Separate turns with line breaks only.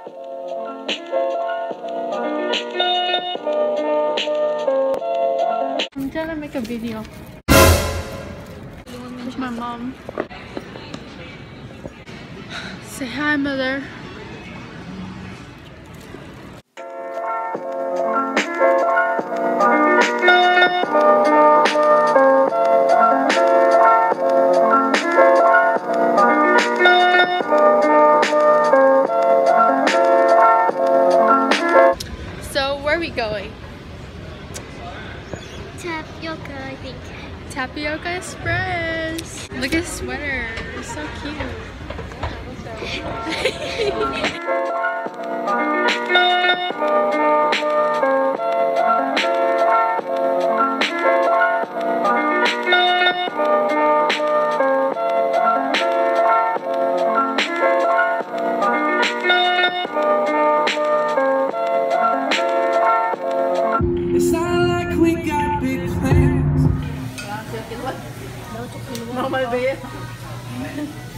I'm trying to make a video with my mom. Say hi, mother. So where are we going?
Tapioca, I think.
Tapioca Express. Look at his sweater. It's so cute.
It's not like we got big plans.
No,